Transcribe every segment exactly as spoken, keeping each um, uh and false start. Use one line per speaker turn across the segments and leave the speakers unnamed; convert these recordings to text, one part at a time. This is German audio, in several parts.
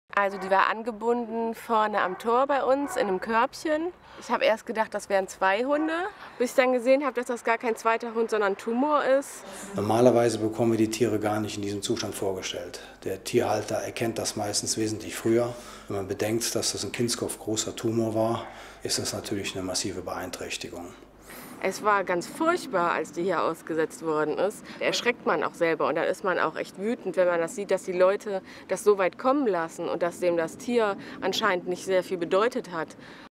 Also die war angebunden vorne am Tor bei uns in einem Körbchen. Ich habe erst gedacht, das wären zwei Hunde, bis ich dann gesehen habe, dass das gar kein zweiter Hund, sondern ein Tumor ist.
Normalerweise bekommen wir die Tiere gar nicht in diesem Zustand vorgestellt. Der Tierhalter erkennt das meistens wesentlich früher. Wenn man bedenkt, dass das ein Kindskopf großer Tumor war, ist das natürlich eine massive Beeinträchtigung.
Es war ganz furchtbar, als die hier ausgesetzt worden ist. Da erschreckt man auch selber und dann ist man auch echt wütend, wenn man das sieht, dass die Leute das so weit kommen lassen und dass dem das Tier anscheinend nicht sehr viel bedeutet hat.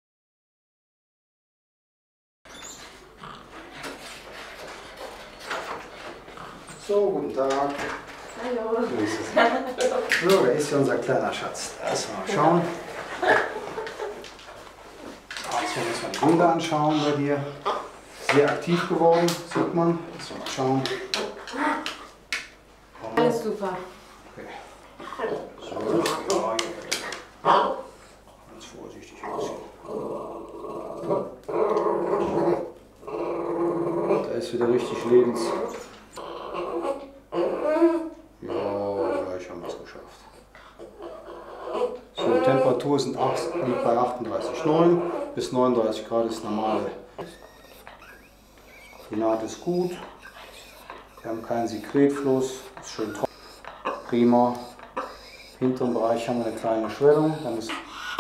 So, guten Tag.
Hallo.
So, da ist ja unser kleiner Schatz. Erstmal mal schauen. Jetzt wollen wir uns mal die Bilder anschauen bei dir. Sehr aktiv geworden, sieht man. Jetzt mal schauen.
Alles super.
Okay. So, ja, ja. Ganz vorsichtig aussehen. Da ist wieder richtig Lebens. Ja, gleich haben wir es geschafft. So, die Temperatur sind liegt bei achtunddreißig Komma neun bis neununddreißig Grad ist normale. Die Naht ist gut. Wir haben keinen Sekretfluss, ist schön trocken. Prima. Im hinteren Bereich haben wir eine kleine Schwellung. Dann ist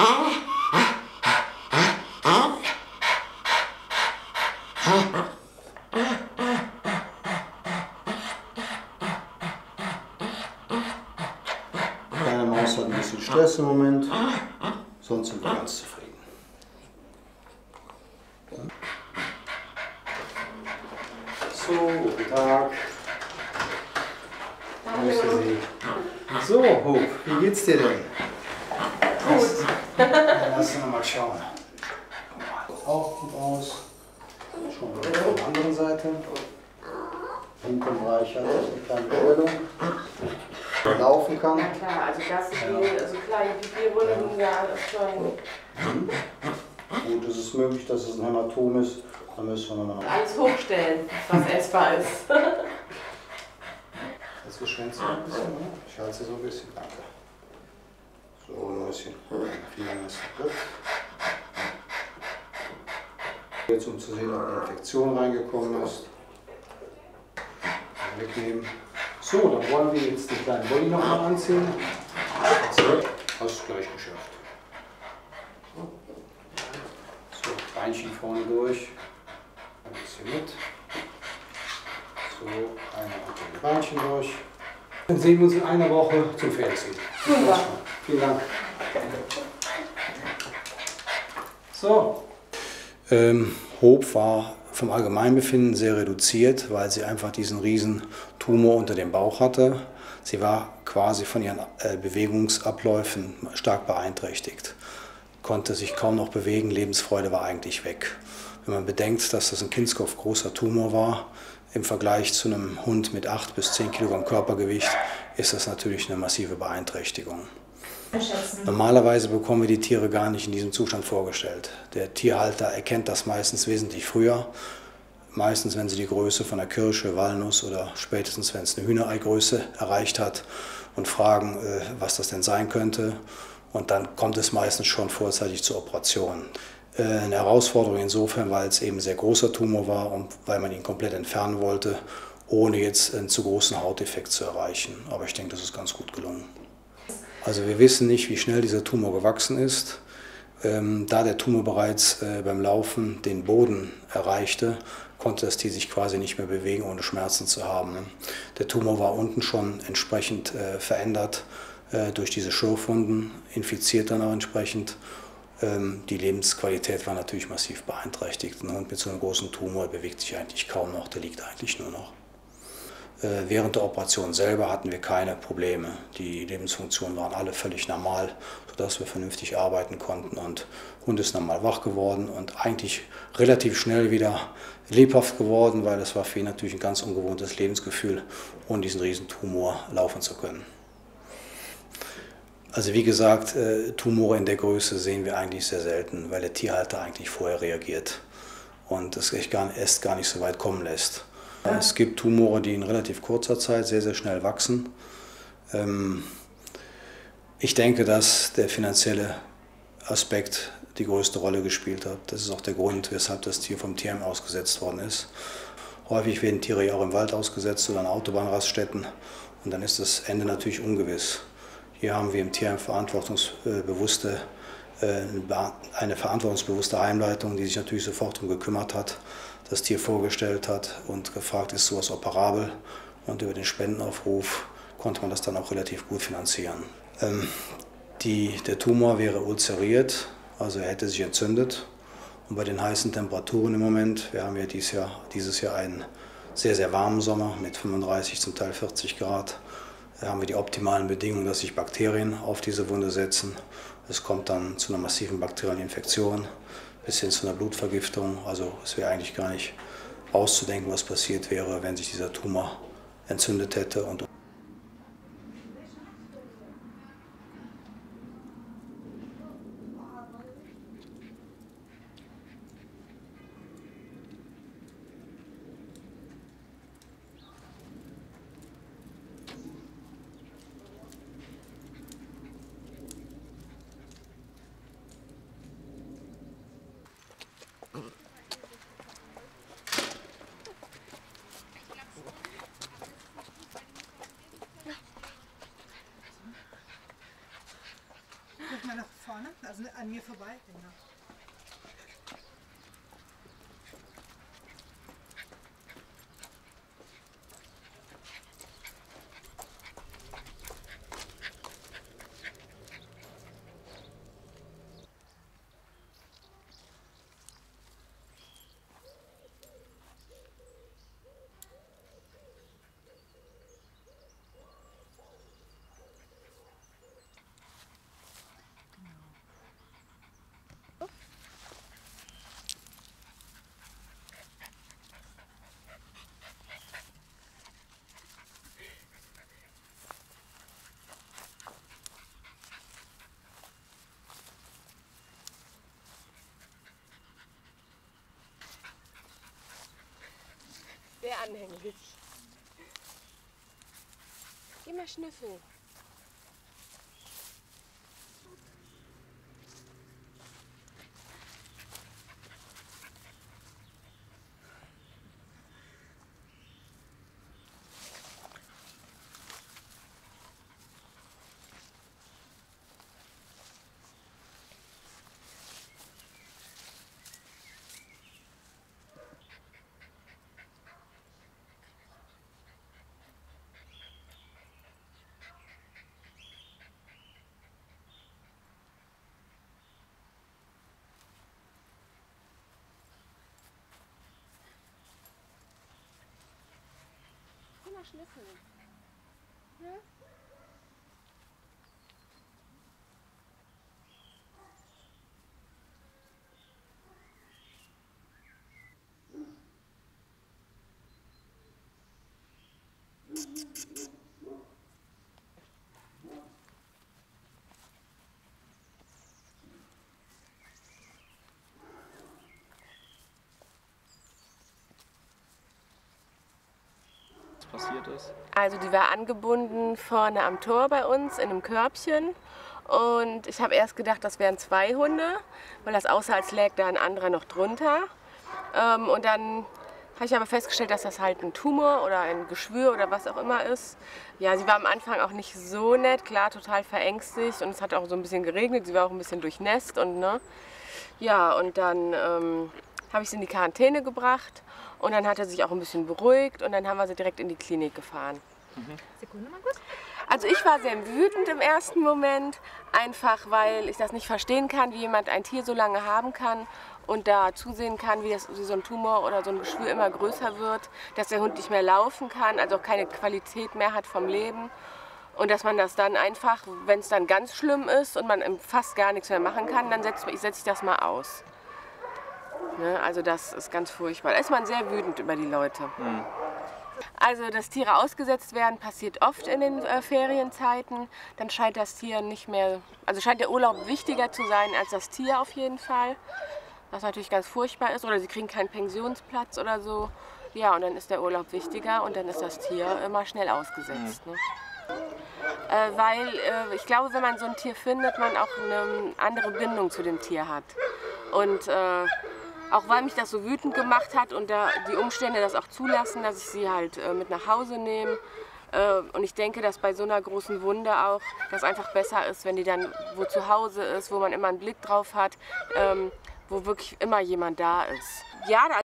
Kleine Maus hat ein bisschen Stress im Moment, sonst sind wir ganz zufrieden. So, guten Tag. Grüße Sie. So, Hope, wie geht's dir denn? Gut. Dann lass uns mal schauen. Auch gut aus. Schauen wir mal von der anderen Seite. Hinten Bereich hat eine kleine Schwellung. Laufen kann.
Ja klar, also das ist ja. Also kleine Pipi-Runden, ja, das ist schon.
Mhm. Gut, es ist möglich, dass es ein Hämatom ist. Dann müssen wir nochmal.
Alles hochstellen, was essbar ist.
Jetzt geschwänzt ein bisschen, ne? Ich halte sie so ein bisschen. Danke. So ein bisschen. Vielen ist gut. Jetzt um zu sehen, ob eine Infektion reingekommen ist. Wegnehmen. So, dann wollen wir jetzt den kleinen Body noch mal anziehen. So, hast du gleich geschafft. So, Beinchen vorne durch. Ein bisschen mit. So, einmal unter die Beinchen durch. Dann sehen wir uns in einer Woche zum Pferdeziehen.
Super.
Vielen Dank. So. Ähm, Hope war vom Allgemeinbefinden sehr reduziert, weil sie einfach diesen riesen Tumor unter dem Bauch hatte. Sie war quasi von ihren äh, Bewegungsabläufen stark beeinträchtigt, konnte sich kaum noch bewegen, Lebensfreude war eigentlich weg. Wenn man bedenkt, dass das ein Kindskopf großer Tumor war, im Vergleich zu einem Hund mit acht bis zehn Kilogramm Körpergewicht, ist das natürlich eine massive Beeinträchtigung. Normalerweise bekommen wir die Tiere gar nicht in diesem Zustand vorgestellt. Der Tierhalter erkennt das meistens wesentlich früher. Meistens, wenn sie die Größe von einer Kirsche, Walnuss oder spätestens, wenn es eine Hühnereigröße erreicht hat und fragen, was das denn sein könnte. Und dann kommt es meistens schon vorzeitig zur Operation. Eine Herausforderung insofern, weil es eben ein sehr großer Tumor war und weil man ihn komplett entfernen wollte, ohne jetzt einen zu großen Hautdefekt zu erreichen. Aber ich denke, das ist ganz gut gelungen. Also wir wissen nicht, wie schnell dieser Tumor gewachsen ist. Ähm, da der Tumor bereits äh, beim Laufen den Boden erreichte, konnte das Tier sich quasi nicht mehr bewegen, ohne Schmerzen zu haben. Ne? Der Tumor war unten schon entsprechend äh, verändert äh, durch diese Schürfwunden, infiziert dann auch entsprechend. Ähm, die Lebensqualität war natürlich massiv beeinträchtigt. Ein Hund mit so einem großen Tumor bewegt sich eigentlich kaum noch, der liegt eigentlich nur noch. Während der Operation selber hatten wir keine Probleme. Die Lebensfunktionen waren alle völlig normal, sodass wir vernünftig arbeiten konnten. Und der Hund ist normal wach geworden und eigentlich relativ schnell wieder lebhaft geworden, weil es war für ihn natürlich ein ganz ungewohntes Lebensgefühl, ohne diesen riesen Tumor laufen zu können. Also wie gesagt, Tumore in der Größe sehen wir eigentlich sehr selten, weil der Tierhalter eigentlich vorher reagiert und es erst gar nicht so weit kommen lässt. Es gibt Tumore, die in relativ kurzer Zeit sehr, sehr schnell wachsen. Ähm, Ich denke, dass der finanzielle Aspekt die größte Rolle gespielt hat. Das ist auch der Grund, weshalb das Tier vom Tierheim ausgesetzt worden ist. Häufig werden Tiere ja auch im Wald ausgesetzt oder an Autobahnraststätten und dann ist das Ende natürlich ungewiss. Hier haben wir im Tierheim verantwortungsbewusste, eine verantwortungsbewusste Heimleitung, die sich natürlich sofort darum gekümmert hat, das Tier vorgestellt hat und gefragt, ist sowas operabel, und über den Spendenaufruf konnte man das dann auch relativ gut finanzieren. Ähm, die, der Tumor wäre ulzeriert, also er hätte sich entzündet. Und bei den heißen Temperaturen im Moment, wir haben ja dieses Jahr, dieses Jahr einen sehr, sehr warmen Sommer mit fünfunddreißig, zum Teil vierzig Grad, da haben wir die optimalen Bedingungen, dass sich Bakterien auf diese Wunde setzen. Es kommt dann zu einer massiven bakteriellen Infektion bis hin zu einer Blutvergiftung. Also es wäre eigentlich gar nicht auszudenken, was passiert wäre, wenn sich dieser Tumor entzündet hätte. Und
Guck mal nach vorne, also an mir vorbei. Genau.
Sehr anhänglich. Geh mal schnüffeln. Mal schnüffeln. Ja?
Passiert ist?
Also die war angebunden vorne am Tor bei uns in einem Körbchen und ich habe erst gedacht, das wären zwei Hunde, weil das aussah, als läge da ein anderer noch drunter. Ähm, und dann habe ich aber festgestellt, dass das halt ein Tumor oder ein Geschwür oder was auch immer ist. Ja, sie war am Anfang auch nicht so nett, klar, total verängstigt und es hat auch so ein bisschen geregnet, sie war auch ein bisschen durchnässt und ne. Ja, und dann ähm, habe ich sie in die Quarantäne gebracht. Und dann hat er sich auch ein bisschen beruhigt und dann haben wir sie direkt in die Klinik gefahren.
Mhm. Sekunde mal kurz.
Also ich war sehr wütend im ersten Moment, einfach weil ich das nicht verstehen kann, wie jemand ein Tier so lange haben kann und da zusehen kann, wie, das, wie so ein Tumor oder so ein Geschwür immer größer wird, dass der Hund nicht mehr laufen kann, also auch keine Qualität mehr hat vom Leben. Und dass man das dann einfach, wenn es dann ganz schlimm ist und man fast gar nichts mehr machen kann, dann setze ich, setz ich das mal aus. Ne, also das ist ganz furchtbar. Da ist man sehr wütend über die Leute. Mhm. Also, dass Tiere ausgesetzt werden, passiert oft in den äh, Ferienzeiten. Dann scheint das Tier nicht mehr, also scheint der Urlaub wichtiger zu sein als das Tier auf jeden Fall. Was natürlich ganz furchtbar ist. Oder sie kriegen keinen Pensionsplatz oder so. Ja, und dann ist der Urlaub wichtiger und dann ist das Tier immer schnell ausgesetzt. Mhm. Ne? Äh, weil äh, ich glaube, wenn man so ein Tier findet, man auch eine andere Bindung zu dem Tier hat. Und äh, auch weil mich das so wütend gemacht hat und da die Umstände das auch zulassen, dass ich sie halt äh, mit nach Hause nehme. Äh, und ich denke, dass bei so einer großen Wunde auch das einfach besser ist, wenn die dann wo zu Hause ist, wo man immer einen Blick drauf hat, ähm, wo wirklich immer jemand da ist. Ja,